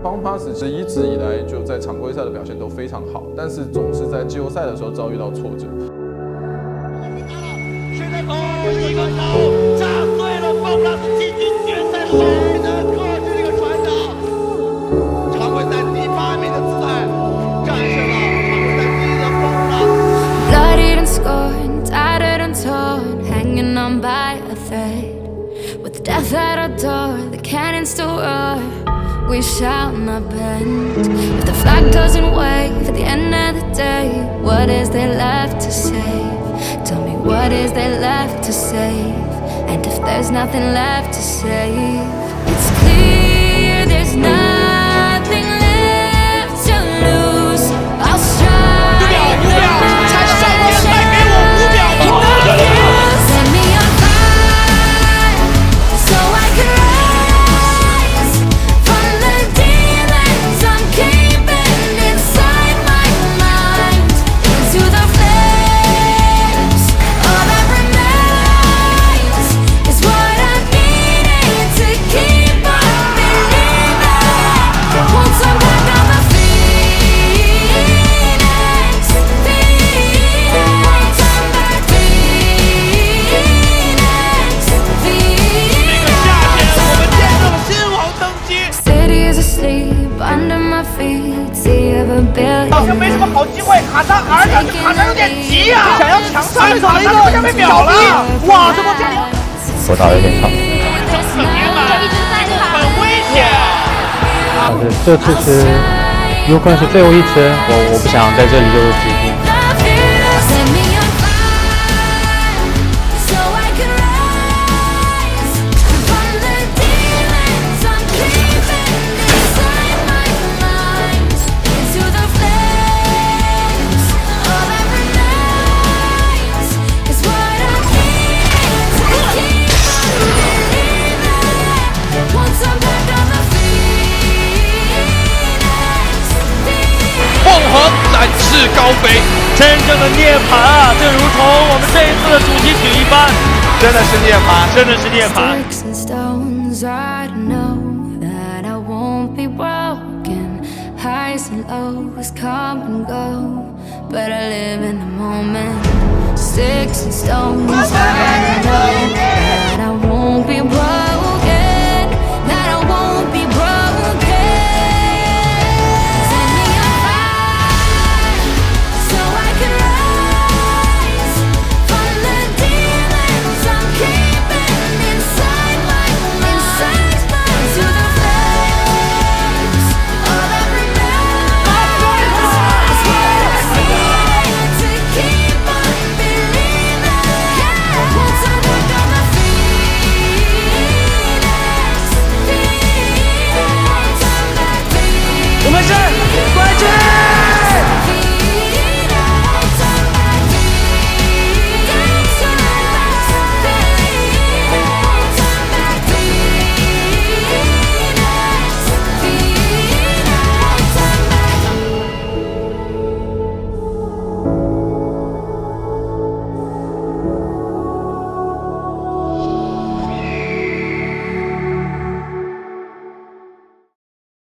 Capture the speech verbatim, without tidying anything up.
方 pass 其实一直以来就在常规赛的表现都非常好，但是总是在季后赛的时候遭遇到挫折。 现在哦，一个球炸碎了方 pass 进军决赛谁能克制这个船长？常规赛第八名的姿态战胜了常规赛第一的方 pass。 Bloodied and scorned, tattered and torn, hanging on by a thread. With death at our door, the cannon still roar. We shall not bend. If the flag doesn't wave at the end of the day, what is there left to save? Tell me what is there left to save? And if there's nothing left to save, it's clear there's nothing left to lose. I'll strive. 五秒，五秒，才上天再给我五秒。 Set me on fire, so I can rise from the demons I'm keeping inside my mind. Into the flames, all that remains is what I needed to keep on believing. Won't turn back on the phoenix, phoenix. Won't turn back phoenix, 这个夏天，我们见证新王登基。 City is asleep under my feet. Sea of a billion. 好像没什么好机会，卡扎尔感觉卡扎有点急呀、啊，想要抢上一场，他这边被秒了。哇，这波加油！ 我打得有点长， 整整年来很危险。 但是这次是有可能是最后一次，我我不想在这里就止步。 Set me on fire, so I can rise from the demons I'm keeping inside my mind. Into the flames, all that remains is what I need to keep on believing. Won't turn back on the phoenix, phoenix. 凤凰展翅高飞，真正的涅槃啊！正如同我们这一次的主题曲一般，真的是涅槃，真的是涅槃。 Sticks and stones, I know that I won't be broken. Highs and lows come and go, but I live in the moment. Sticks and stones, I know that I won't be broken.